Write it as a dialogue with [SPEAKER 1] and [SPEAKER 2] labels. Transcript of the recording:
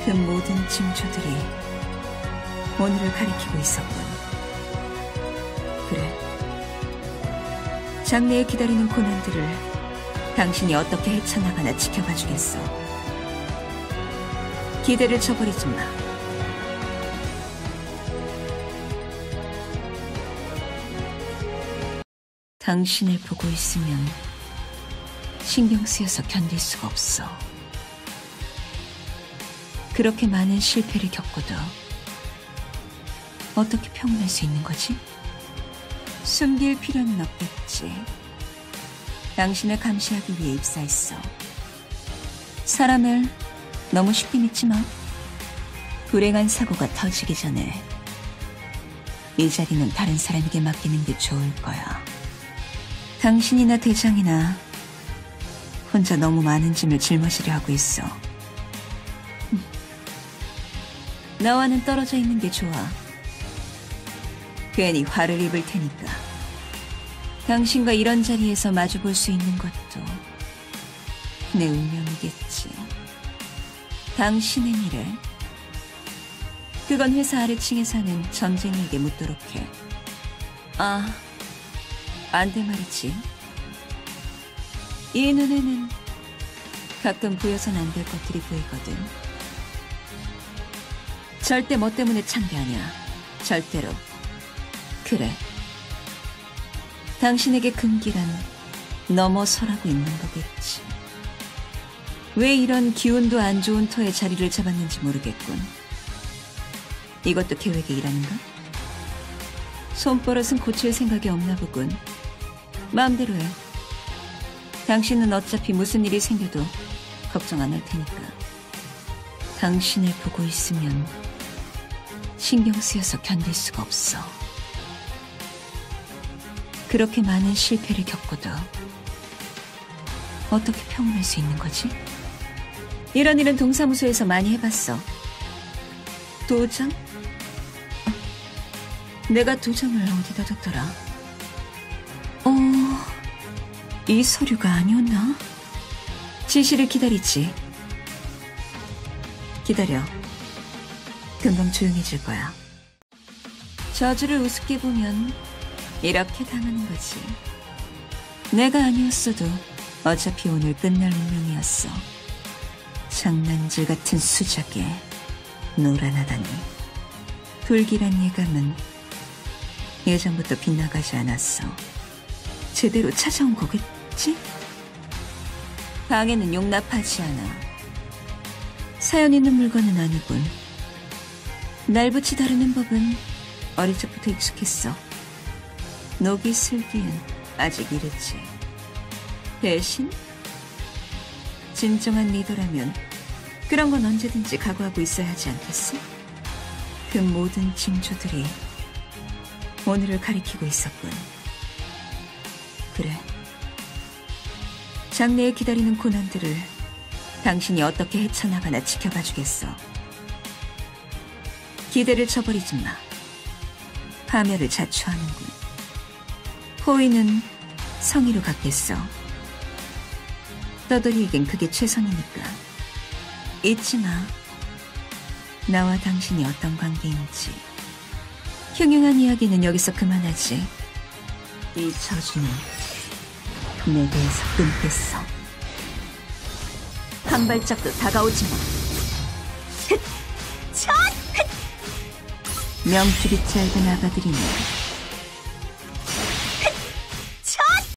[SPEAKER 1] 그 모든 징조들이 오늘을 가리키고 있었군. 그래. 장래에 기다리는 고난들을 당신이 어떻게 헤쳐나가나 지켜봐 주겠어. 기대를 저버리지 마. 당신을 보고 있으면 신경 쓰여서 견딜 수가 없어. 그렇게 많은 실패를 겪고도 어떻게 평온할 수 있는 거지? 숨길 필요는 없겠지. 당신을 감시하기 위해 입사했어. 사람을 너무 쉽게 믿지 마. 불행한 사고가 터지기 전에 이 자리는 다른 사람에게 맡기는 게 좋을 거야. 당신이나 대장이나 혼자 너무 많은 짐을 짊어지려 하고 있어. 나와는 떨어져 있는 게 좋아. 괜히 화를 입을 테니까. 당신과 이런 자리에서 마주볼 수 있는 것도 내 운명이겠지. 당신의 미래, 그건 회사 아래층에 사는 점쟁이에게 묻도록 해. 아, 안 돼 말이지. 이 눈에는 가끔 보여선 안 될 것들이 보이거든. 절대 뭐 때문에 창피하냐. 절대로. 그래. 당신에게 금기란 넘어서라고 있는 거겠지. 왜 이런 기운도 안 좋은 터에 자리를 잡았는지 모르겠군. 이것도 계획의 일환인가? 손버릇은 고칠 생각이 없나 보군. 마음대로 해. 당신은 어차피 무슨 일이 생겨도 걱정 안 할 테니까. 당신을 보고 있으면 신경 쓰여서 견딜 수가 없어. 그렇게 많은 실패를 겪고도 어떻게 평온할 수 있는 거지? 이런 일은 동사무소에서 많이 해봤어. 도장? 내가 도장을 어디다 뒀더라? 이 서류가 아니었나? 지시를 기다리지. 기다려. 금방 조용해질 거야. 저주를 우습게 보면 이렇게 당하는 거지. 내가 아니었어도 어차피 오늘 끝날 운명이었어. 장난질 같은 수작에 노란하다니. 불길한 예감은 예전부터 빗나가지 않았어. 제대로 찾아온 거겠지? 방해는 용납하지 않아. 사연 있는 물건은 아니군. 날 붙이 다루는 법은 어릴 적부터 익숙했어. 녹이 슬기엔 아직 이르지. 대신 진정한 리더라면 그런 건 언제든지 각오하고 있어야 하지 않겠어? 그 모든 징조들이 오늘을 가리키고 있었군. 그래. 장래에 기다리는 고난들을 당신이 어떻게 헤쳐나가나 지켜봐 주겠어. 기대를 저버리지 마. 파멸을 자초하는군. 호의는 성의로 갚겠어. 떠돌이에겐 그게 최선이니까. 잊지 마. 나와 당신이 어떤 관계인지. 흉흉한 이야기는 여기서 그만하지. 이 저주는 내게에서 끊겠어. 한 발짝도 다가오지 마. 명줄이 짧은 아가들이네.